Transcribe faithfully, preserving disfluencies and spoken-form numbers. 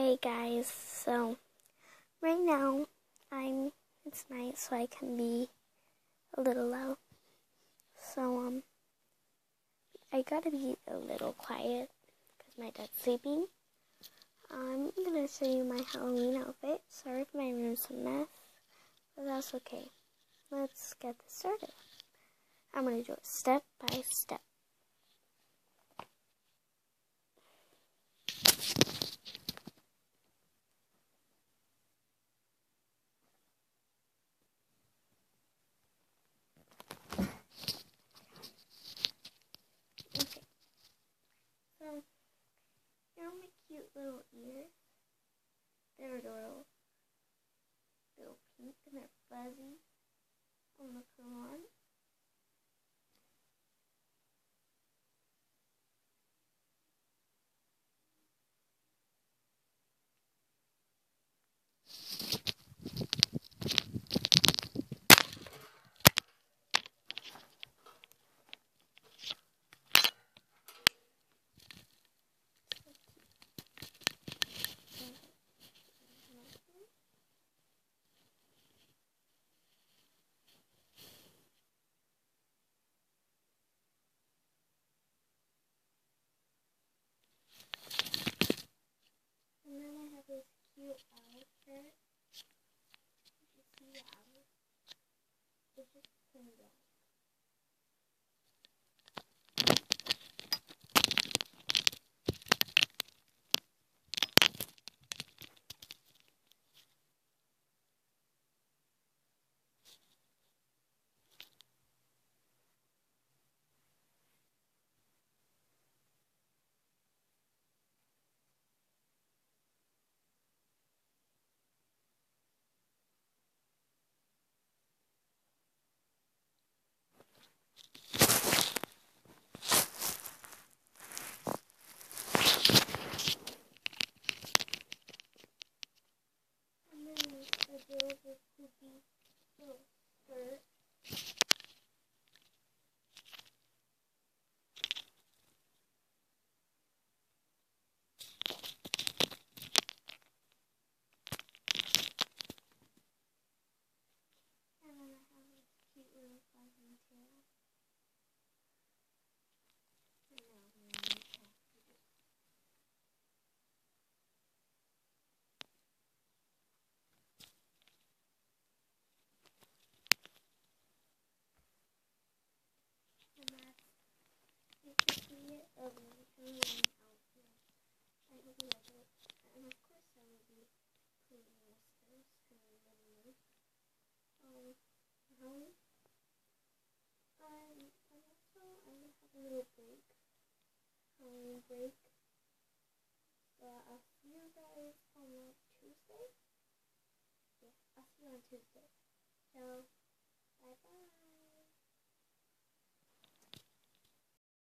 Hey guys, so right now I'm it's night so I can be a little loud. So um I gotta be a little quiet because my dad's sleeping. I'm gonna show you my Halloween outfit. Sorry if my room's a mess, but that's okay. Let's get this started. I'm gonna do it step by step. Okay, so here are my cute little ears. They're adorable. Little pink and they're fuzzy. I'm gonna put them on. And then I have this cute owl shirt. You can see the owl. It's just plain black. And then there's adorable poopy little skirt. And then I have this cute little fuzzy tail. And now I'm going to make it. And that's basically it of my Halloween outfit. I hope you like it. And of course I will be putting whiskers because I love them. Um, Halloween. Um, and also I'm going to have a little break. Halloween break. So I'll see you guys on like Tuesday. Yeah, I'll see you on Tuesday. So, bye bye.